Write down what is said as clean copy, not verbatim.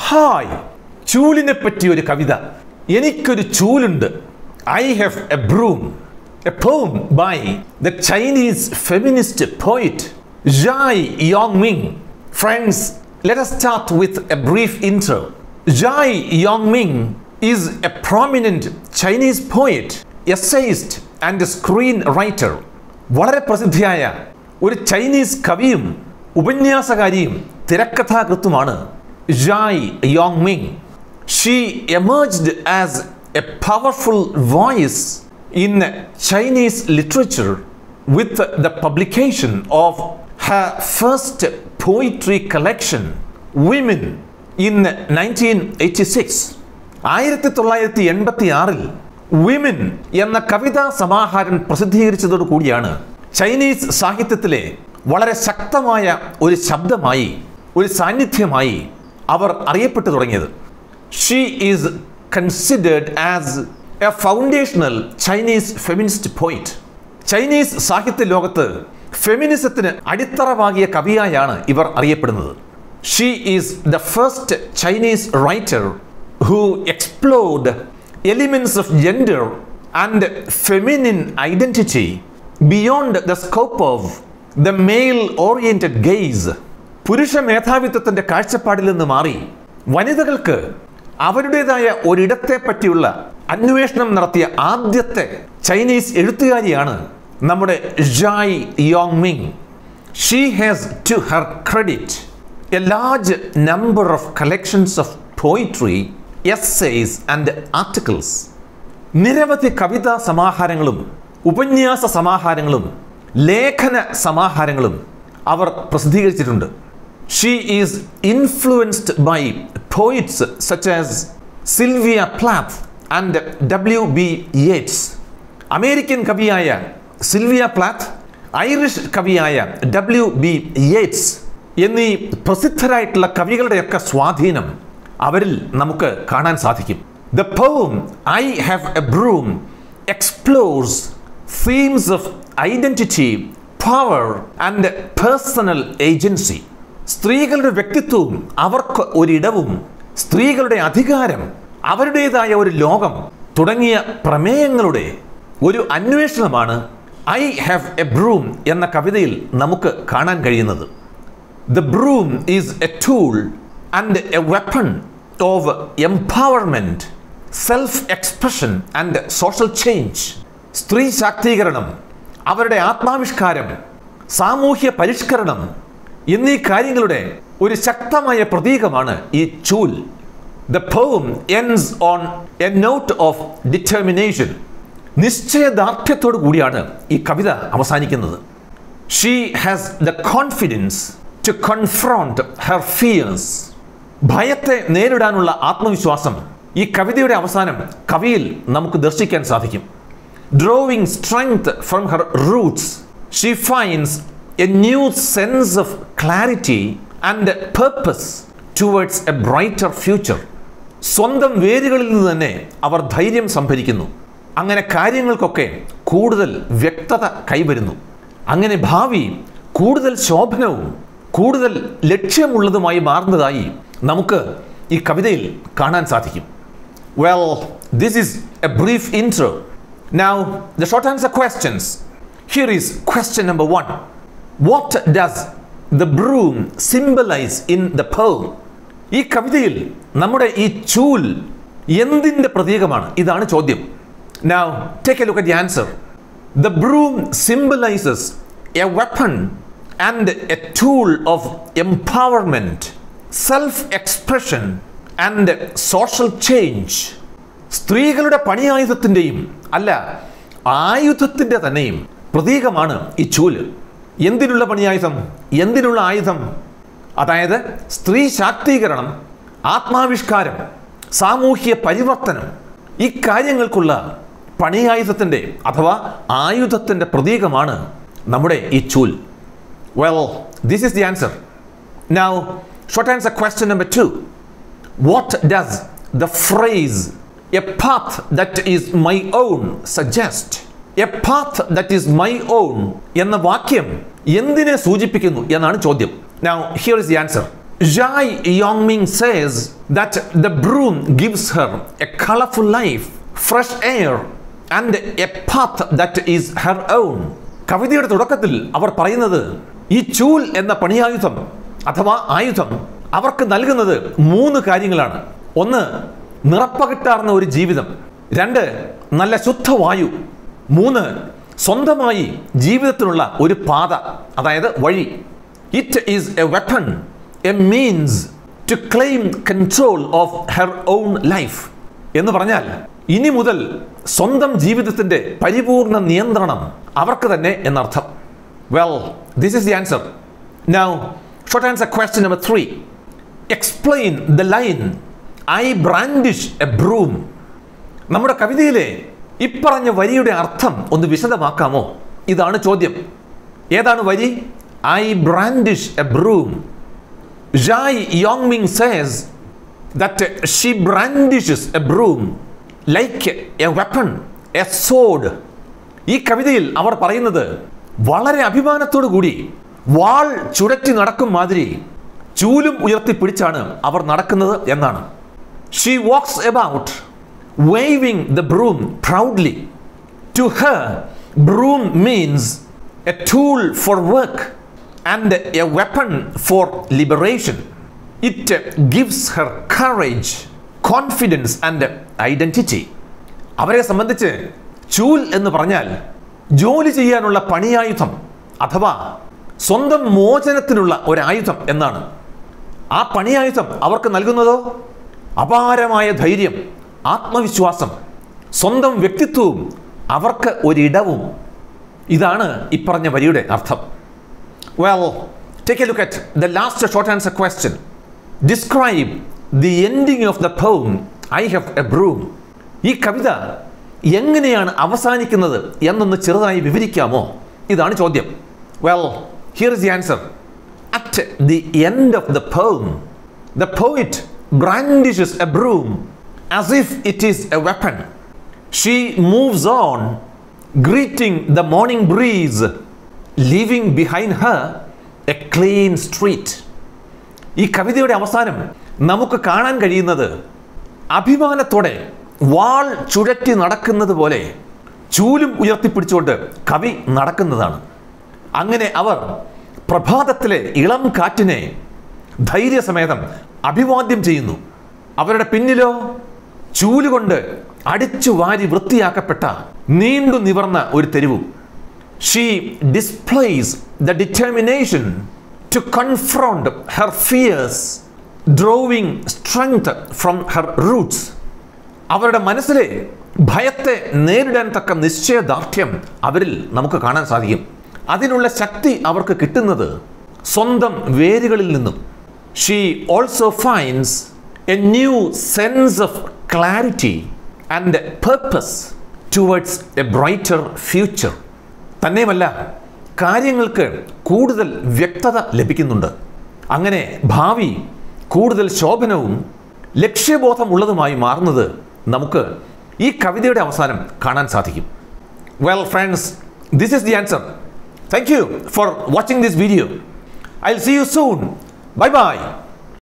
Hi, ചൂലിനെ പറ്റി ഒരു കവിത. എനിക്കൊരു ചൂലുണ്ട്. I have a broom. A poem by the Chinese feminist poet Zhai Yongming. Friends, let us start with a brief intro. Zhai Yongming is a prominent Chinese poet, essayist and screenwriter. വളരെ പ്രസിദ്ധിയായ ഒരു Chinese കവിയും ഉപന്യാസകാരിയും തിരക്കഥാകൃത്തുമാണ് Zhai Yongming. She emerged as a powerful voice in Chinese literature with the publication of her first poetry collection, Women, in 1986. 1986-ൽ Women എന്ന കവിതാ സമാഹാരം പ്രസിദ്ധീകരിച്ചതോടുകൂടിയാണ് Chinese സാഹിത്യത്തിലെ വളരെ ശക്തമായ ഒരു ശബ്ദമായി, ഒരു സാന്നിധ്യമായി അവർ അറിയപ്പെട്ടു തുടങ്ങിയത്. She is considered as a foundational Chinese feminist poet. Chinese സാഹിത്യ ലോകത്ത് ഫെമിനിസത്തിന് അടിത്തറവാകിയ കവിയായാണ് ഇവർ അറിയപ്പെടുന്നത്. She is the first Chinese writer who explored elements of gender and feminine identity beyond the scope of the male-oriented gaze. പുരുഷ മേധാവിത്വത്തിന്റെ കാഴ്ചപ്പാടിൽ നിന്ന് മാറി വനിതകൾക്ക് അവരുടേതായ ഒരിടത്തെ പറ്റിയുള്ള അന്വേഷണം നടത്തിയ ആദ്യത്തെ ചൈനീസ് എഴുത്തുകാരിയാണ് നമ്മുടെ Zhai Yongming. She has to her credit a large number of collections of poetry, essays and articles. നിരവധി കവിതാ സമാഹാരങ്ങളും ഉപന്യാസ സമാഹാരങ്ങളും ലേഖന സമാഹാരങ്ങളും അവർ പ്രസിദ്ധീകരിച്ചിട്ടുണ്ട്. She is influenced by poets such as Sylvia Plath and W.B. Yeats. American കവിയായ Sylvia Plath, Irish കവിയായ W.B. Yeats എന്നീ പ്രസിദ്ധരായിട്ടുള്ള കവികളുടെയൊക്കെ സ്വാധീനം അവരിൽ നമുക്ക് കാണാൻ സാധിക്കും. The poem I Have a Broom explores themes of identity, power and personal agency. സ്ത്രീകളുടെ വ്യക്തിത്വവും അവർക്ക് ഒരിടവും സ്ത്രീകളുടെ അധികാരം, അവരുടേതായ ഒരു ലോകം തുടങ്ങിയ പ്രമേയങ്ങളുടെ ഒരു അന്വേഷണമാണ് I Have a Broom എന്ന കവിതയിൽ നമുക്ക് കാണാൻ കഴിയുന്നത്. The broom is a tool and a weapon of empowerment, self-expression and social change. സ്ത്രീ ശാക്തീകരണം, അവരുടെ ആത്മാവിഷ്കാരം, സാമൂഹ്യ പരിഷ്കരണം എന്നീ കാര്യങ്ങളുടെ ഒരു ശക്തമായ പ്രതീകമാണ് ഈ ചൂൽ. The poem ends on a note of determination. നിശ്ചയദാർഢ്യത്തോടു കൂടിയാണ് ഈ കവിത അവസാനിക്കുന്നത്. She has the confidence to confront her fears. ഭയത്തെ നേരിടാനുള്ള ആത്മവിശ്വാസം ഈ കവിതയുടെ അവസാനം കവിയിൽ നമുക്ക് ദർശിക്കാൻ സാധിക്കും. Drawing strength from her roots, she finds a new sense of clarity and purpose towards a brighter future. സ്വന്തം വേരുകളിൽ നിന്ന് തന്നെ അവർ ധൈര്യം സംഭരിക്കുന്നു. അങ്ങനെ കാര്യങ്ങൾക്കൊക്കെ കൂടുതൽ വ്യക്തത കൈവരുന്നു. അങ്ങനെ ഭാവി കൂടുതൽ ശോഭനവും കൂടുതൽ ലക്ഷ്യമുള്ളതുമായി മാറുന്നതായി നമുക്ക് ഈ കവിതയിൽ കാണാൻ സാധിക്കും. Well, this is a brief intro. Now, the short answer questions. Here is question number 1. What does the broom symbolize in the poem? ഈ കവിതയിൽ നമ്മുടെ ഈ ചൂൽ എന്തിൻ്റെ പ്രതീകമാണ്? ഇതാണ് ചോദ്യം. Now, take a look at the answer. The broom symbolizes a weapon and a tool of empowerment, self-expression and social change. സ്ത്രീകളുടെ പണിയായുധത്തിൻ്റെയും അല്ല, ആയുധത്തിൻ്റെ തന്നെയും പ്രതീകമാണ് ഈ ചൂല്. എന്തിനുള്ള പണിയായുധം? എന്തിനുള്ള ആയുധം? അതായത് സ്ത്രീ ശാക്തീകരണം, ആത്മാവിഷ്കാരം, സാമൂഹ്യ പരിവർത്തനം, ഈ കാര്യങ്ങൾക്കുള്ള പണിയായുധത്തിൻ്റെ അഥവാ ആയുധത്തിൻ്റെ പ്രതീകമാണ് നമ്മുടെ ഈ ചൂൽ. Well, this is the answer. Now, short answer question number 2. What does the phrase "a path that is my own" suggest? A path that is my own എന്ന വാക്യം എന്തിനെ സൂചിപ്പിക്കുന്നു എന്നാണ് ചോദ്യം. Now, here is the answer. Jai Yongming says that the broom gives her a colorful life, fresh air, and a path that is her own. കവിതയുടെ തുടക്കത്തിൽ അവർ പറയുന്നത് ഈ ചൂൽ എന്ന പണിയായുധം അഥവാ ആയുധം അവർക്ക് നൽകുന്നത് 3 കാര്യങ്ങളാണ്. 1, നിറപ്പകിട്ടാർന്ന ഒരു ജീവിതം. 2, നല്ല ശുദ്ധവായു. 3, സ്വന്തമായി ജീവിതത്തിനുള്ള ഒരു പാത, അതായത് വഴി. It is a weapon, a means to claim control of her own life. എന്ന് പറഞ്ഞാൽ ഇനി മുതൽ സ്വന്തം ജീവിതത്തിന്റെ പരിപൂർണ നിയന്ത്രണം അവർക്ക് തന്നെ എന്നർത്ഥം. Well, this is the answer. Now short answer question number 3. Explain the line I brandish a broom. നമ്മുടെ കവിതയിലെ ഇപ്പറഞ്ഞ വരിയുടെ അർത്ഥം ഒന്ന് വിശദമാക്കാമോ? ഇതാണ് ചോദ്യം. ഏതാണ് വരി? I brandish a broom. Jai Yongming says that she brandishes a broom like a weapon, a sword. ഈ കവിതയിൽ അവർ പറയുന്നത് വളരെ അഭിമാനത്തോടു കൂടി വാൾ ചുഴറ്റി നടക്കും മാതിരി ചൂലും ഉയർത്തിപ്പിടിച്ചാണ് അവർ നടക്കുന്നത് എന്നാണ്. She walks about waving the broom proudly. To her, broom means a tool for work and a weapon for liberation. It gives her courage, confidence and identity. അവരെ സംബന്ധിച്ച് ചൂൽ എന്ന് പറഞ്ഞാൽ ജോലി ചെയ്യാനുള്ള പണിയായുധം അഥവാ സ്വന്തം മോചനത്തിനുള്ള ഒരു ആയുധം എന്നാണ്. ആ പണിയായുധം അവർക്ക് നൽകുന്നതോ അപാരമായ ധൈര്യം, ആത്മവിശ്വാസം, സ്വന്തം വ്യക്തിത്വവും അവർക്ക് ഒരിടവും. ഇതാണ് ഇപ്പറഞ്ഞ വരിയുടെ അർത്ഥം. Well, take a look at the last short answer question. Describe the ending of the poem I have a broom. ഈ കവിത എങ്ങനെയാണ് അവസാനിക്കുന്നത് എന്നൊന്ന് ചെറുതായി വിവരിക്കാമോ? ഇതാണ് ചോദ്യം. Well, here is the answer. At the end of the poem, the poet brandishes a broom as if it is a weapon. She moves on, greeting the morning breeze, leaving behind her a clean street. ഈ കവിതയുടെ അവസാനം നമുക്ക് കാണാൻ കഴിയുന്നത് അഭിമാനത്തോടെ വാൾ ചുഴറ്റി നടക്കുന്നത് പോലെ ചൂലും ഉയർത്തിപ്പിടിച്ചുകൊണ്ട് കവി നടക്കുന്നതാണ്. അങ്ങനെ അവർ പ്രഭാതത്തിലെ ഇളം കാറ്റിനെ ധൈര്യസമേതം അഭിവാദ്യം ചെയ്യുന്നു. അവരുടെ പിന്നിലോ ചൂലുകൊണ്ട് അടിച്ചു വാരി വൃത്തിയാക്കപ്പെട്ട നീണ്ടു നിവർന്ന ഒരു തെരുവും. She displays the determination to confront her fears, drawing strength from her roots. അവരുടെ മനസ്സിലെ ഭയത്തെ നേരിടാൻ തക്ക നിശ്ചയദാർഢ്യം അവരിൽ നമുക്ക് കാണാൻ സാധിക്കും. അതിനുള്ള ശക്തി അവർക്ക് കിട്ടുന്നത് സ്വന്തം വേരുകളിൽ നിന്നും. She also finds a new sense of clarity and purpose towards a brighter future. തന്നെയുമല്ല, കാര്യങ്ങൾക്ക് കൂടുതൽ വ്യക്തത ലഭിക്കുന്നുണ്ട്. അങ്ങനെ ഭാവി കൂടുതൽ ശോഭനവും ലക്ഷ്യബോധമുള്ളതുമായി മാറുന്നത് നമുക്ക് ഈ കവിതയുടെ അവസാനം കാണാൻ സാധിക്കും. Well, friends, this is the answer. Thank you for watching this video. I'll see you soon. Bye bye.